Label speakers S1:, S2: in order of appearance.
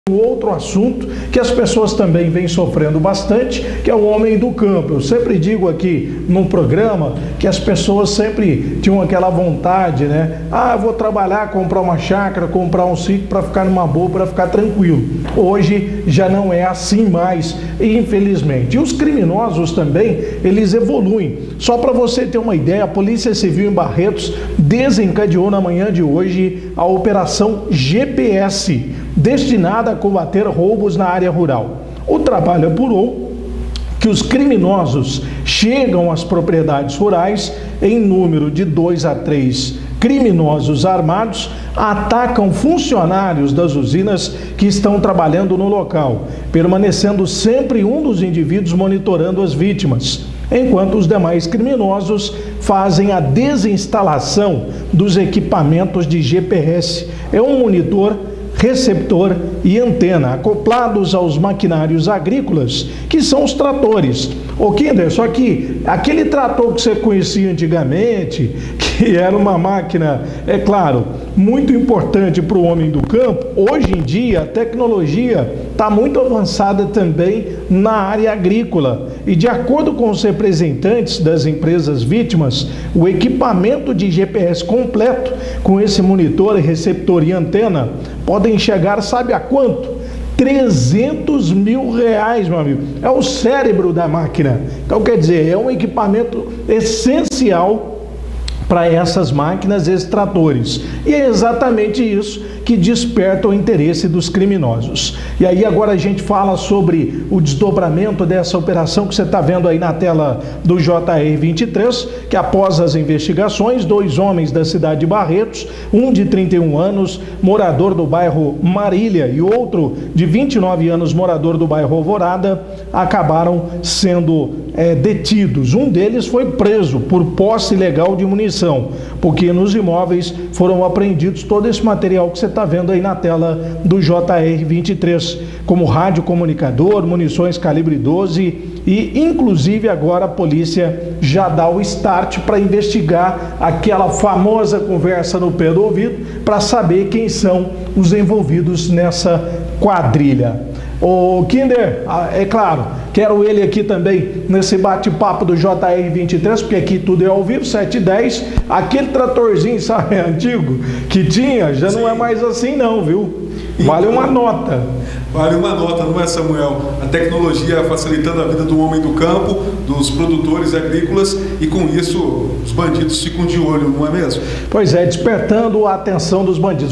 S1: Outro assunto que as pessoas também vêm sofrendo bastante, que é o homem do campo. Eu sempre digo aqui no programa que as pessoas sempre tinham aquela vontade, né? Ah, eu vou trabalhar, comprar uma chácara, comprar um sítio para ficar numa boa, para ficar tranquilo. Hoje já não é assim mais, infelizmente. E os criminosos também, eles evoluem. Só para você ter uma ideia, a Polícia Civil em Barretos desencadeou na manhã de hoje a Operação GPS, destinada a combater roubos na área rural. O trabalho apurou que os criminosos chegam às propriedades rurais em número de 2 a 3 criminosos armados, atacam funcionários das usinas que estão trabalhando no local, permanecendo sempre um dos indivíduos monitorando as vítimas, enquanto os demais criminosos fazem a desinstalação dos equipamentos de GPS. É um monitor, receptor e antena acoplados aos maquinários agrícolas, que são os tratores. Ô Kinder, só que aquele trator que você conhecia antigamente, que era uma máquina, é claro, muito importante para o homem do campo, hoje em dia a tecnologia está muito avançada também na área agrícola. E de acordo com os representantes das empresas vítimas, o equipamento de GPS completo, com esse monitor, receptor e antena, podem chegar, sabe a quanto? 300 mil reais, meu amigo. É o cérebro da máquina. Então, quer dizer, é um equipamento essencial para essas máquinas, esses tratores. E é exatamente isso que desperta o interesse dos criminosos. E aí agora a gente fala sobre o desdobramento dessa operação que você está vendo aí na tela do JR-23, que após as investigações, 2 homens da cidade de Barretos, um de 31 anos, morador do bairro Marília, e outro de 29 anos, morador do bairro Alvorada, acabaram sendo detidos. Um deles foi preso por posse ilegal de munição, porque nos imóveis foram apreendidos todo esse material que você está vendo aí na tela do JR-23, como rádio comunicador, munições calibre 12 e inclusive agora a polícia já dá o start para investigar aquela famosa conversa no pé do ouvido para saber quem são os envolvidos nessa quadrilha. O Kinder, é claro, quero ele aqui também nesse bate-papo do JR-23, porque aqui tudo é ao vivo, 7h10. Aquele tratorzinho, sabe, antigo, que tinha, já não é mais assim não, viu? Vale uma nota.
S2: Vale uma nota, não é, Samuel? A tecnologia facilitando a vida do homem do campo, dos produtores agrícolas, e com isso os bandidos ficam de olho, não é mesmo?
S1: Pois é, despertando a atenção dos bandidos.